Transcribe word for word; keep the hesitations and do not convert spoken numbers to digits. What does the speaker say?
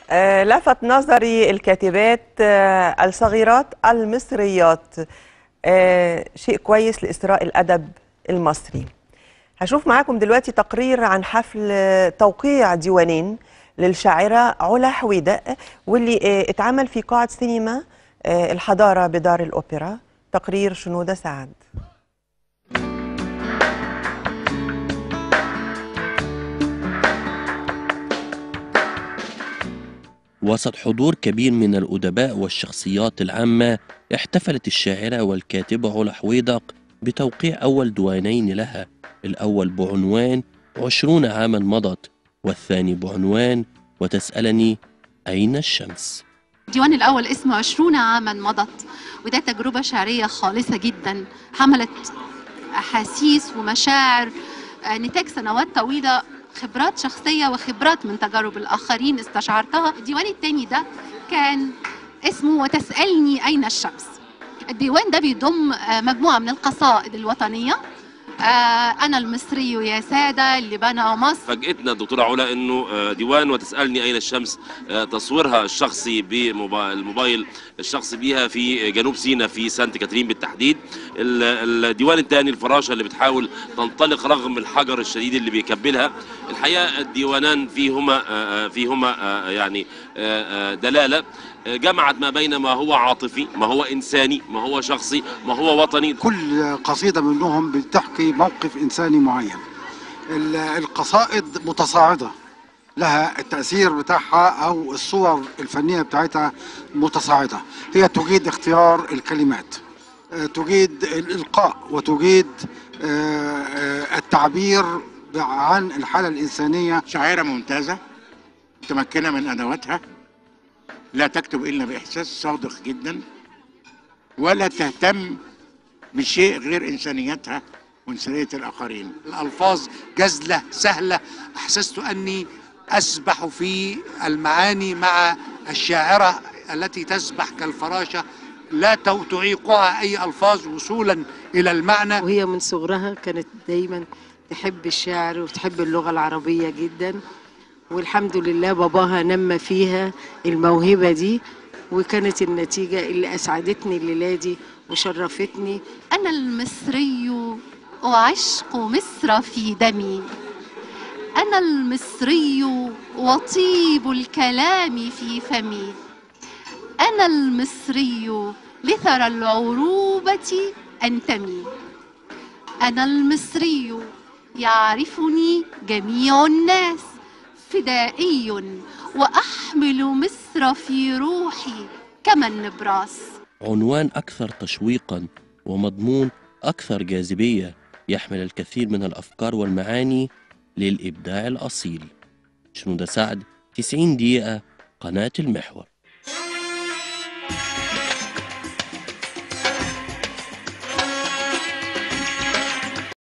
آه، لفت نظري الكاتبات آه، الصغيرات المصريات. آه، شيء كويس لإسراء الأدب المصري. هشوف معاكم دلوقتي تقرير عن حفل آه، توقيع ديوانين للشاعرة علا حويدق، واللي آه، اتعمل في قاعة سينما آه، الحضارة بدار الأوبرا. تقرير شنودة سعد. وسط حضور كبير من الأدباء والشخصيات العامة، احتفلت الشاعرة والكاتبة علا حويدق بتوقيع أول ديوانين لها، الأول بعنوان عشرون عاما مضت، والثاني بعنوان وتسألني أين الشمس. الديوان الأول اسمه عشرون عاما مضت، وده تجربة شعرية خالصة جدا، حملت أحاسيس ومشاعر نتاج سنوات طويلة، خبرات شخصية وخبرات من تجارب الآخرين استشعرتها. الديوان الثاني ده كان اسمه وتسألني أين الشمس. الديوان ده بيضم مجموعة من القصائد الوطنية، أنا المصري يا سادة اللي بنى مصر. فاجئتنا الدكتورة علا إنه ديوان وتسألني أين الشمس تصويرها الشخصي بالموبايل الشخصي بيها في جنوب سيناء في سانت كاترين بالتحديد. الديوان الثاني الفراشة اللي بتحاول تنطلق رغم الحجر الشديد اللي بيكبلها. الحقيقة الديوانان فيهما فيهما يعني دلالة جمعت ما بين ما هو عاطفي، ما هو إنساني، ما هو شخصي، ما هو وطني. كل قصيدة منهم بتحكي موقف إنساني معين. القصائد متصاعدة، لها التأثير بتاعها أو الصور الفنية بتاعتها متصاعدة. هي تجيد اختيار الكلمات، تجيد الإلقاء، وتجيد التعبير عن الحالة الإنسانية. شاعرة ممتازة متمكنة من أدواتها، لا تكتب إلا بإحساس صادق جدا، ولا تهتم بشيء غير إنسانيتها وإنسانية الآخرين. الألفاظ جزلة سهلة، أحسست أني أسبح في المعاني مع الشاعرة التي تسبح كالفراشة، لا تعيقها أي ألفاظ وصولا إلى المعنى. وهي من صغرها كانت دايما تحب الشعر وتحب اللغة العربية جدا، والحمد لله باباها نمى فيها الموهبة دي، وكانت النتيجة اللي أسعدتني الليلة دي وشرفتني. أنا المصري وعشق مصر في دمي، أنا المصري وطيب الكلام في فمي، أنا المصري لثرى العروبة أنتمي، أنا المصري يعرفني جميع الناس، فدائي وأحمل مصر في روحي كما النبراس. عنوان أكثر تشويقا ومضمون أكثر جاذبية، يحمل الكثير من الأفكار والمعاني للإبداع الأصيل. شنودة سعد، تسعين دقيقة، قناة المحور.